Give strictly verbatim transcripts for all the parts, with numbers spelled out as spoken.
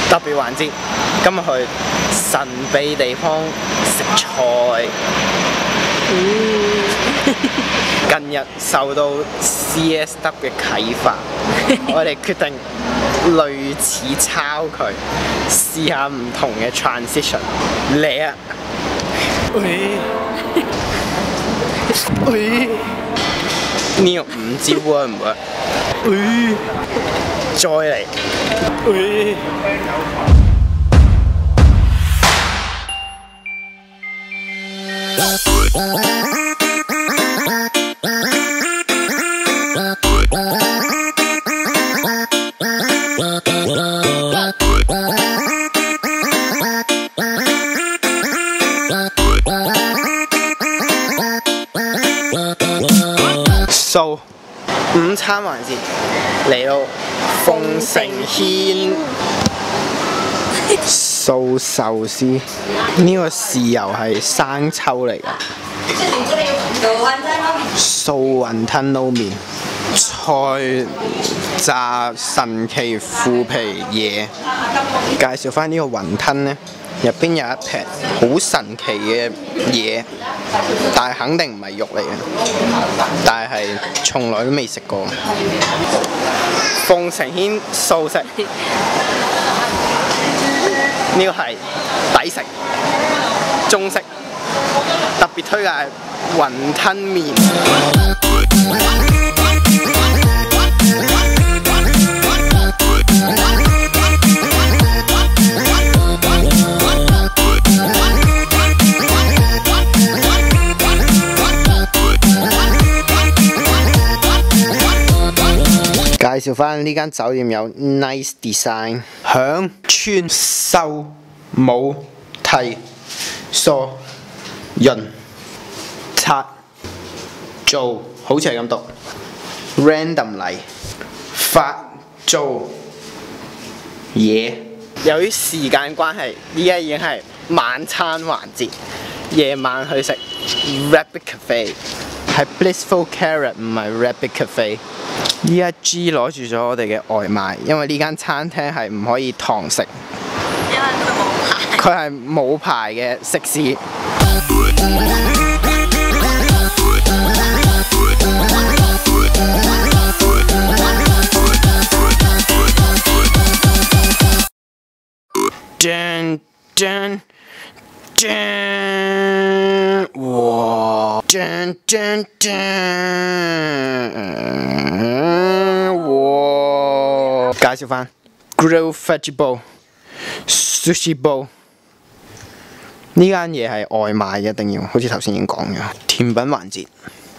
特別環節，今日去神秘地方食菜。嗯、近日受到 C S W 嘅啟發，我哋決定類似抄佢，試下唔同嘅 transition 嚟啊！喂喂，呢個唔知 work 唔 work？ 喂，再嚟，喂。So 午餐環節嚟到鳳城軒素壽司，呢、這個豉油係生抽嚟㗎。素雲吞撈麵，菜炸神奇腐皮嘢。介紹翻呢個雲吞呢，入邊有一撇好神奇嘅嘢，但係肯定唔係肉嚟嘅，但係從來都未食過。鳳城軒素食，呢個係抵食中式，特別推介雲吞麵。介紹翻呢間酒店有 nice design， 響村秀武提疏潤拆做，好似係咁讀 random 嚟發做嘢。由於時間關係，依家已經係晚餐環節，夜晚去食 Rabbit Cafe， 係 Blissful Carrot 唔係 Rabbit Cafe。依家 G 攞住咗我哋嘅外賣，因為呢間餐廳係唔可以堂食，因為佢係冇牌嘅食肆。噔噔噔，哇！噔噔噔，哇！介紹翻 Grilled Vegetable Sushi Bowl， 呢間嘢係外賣嘅，一定要，好似頭先已經講咗。甜品環節，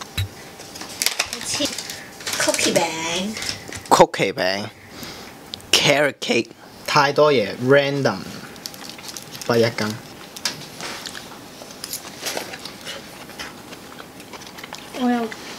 曲奇餅， 曲奇餅 ，Carrot Cake， 太多嘢 ，random， 不一羹。 我有